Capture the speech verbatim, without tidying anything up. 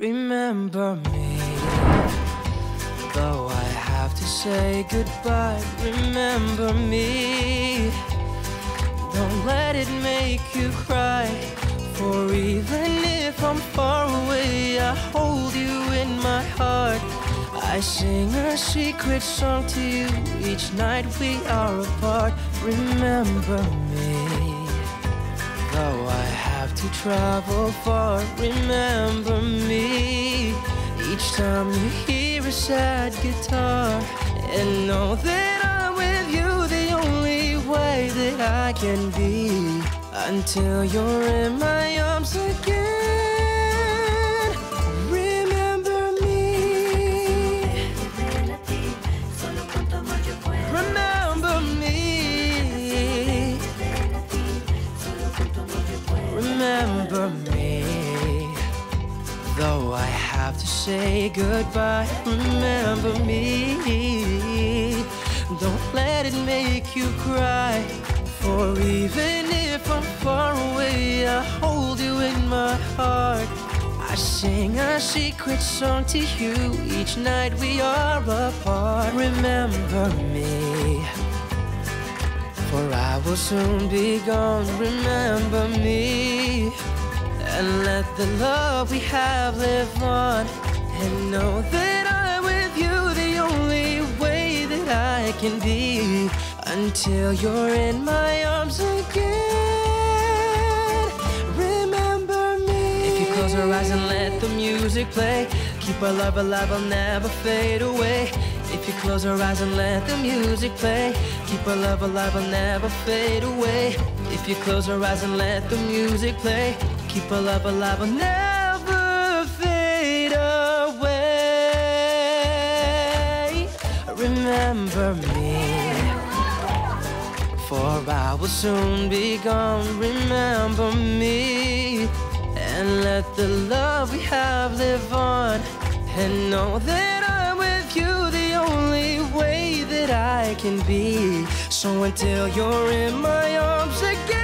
Remember me, though I have to say goodbye. Remember me, don't let it make you cry. For even if I'm far away, I hold you in my heart. I sing a secret song to you each night we are apart. Remember me, though I have to travel far. Remember me, each time you hear a sad guitar. And know that I'm with you the only way that I can be, until you're in my arms again. Remember me, remember me, remember me, though I have to say goodbye. Remember me, don't let it make you cry. For even if I'm far away, I hold you in my heart. I sing a secret song to you each night we are apart. Remember me, for I will soon be gone. Remember me, and let the love we have live on. And know that I'm with you the only way that I can be, until you're in my arms again. Remember me. If you close your eyes and let the music play, keep our love alive, I'll never fade away. If you close your eyes and let the music play, keep our love alive, I'll never fade away. If you close your eyes and let the music play, keep our love alive, I'll never fade away. Remember me, for I will soon be gone. Remember me, and let the love we have live on. And know that I'm with you the only way that I can be. So until you're in my arms again.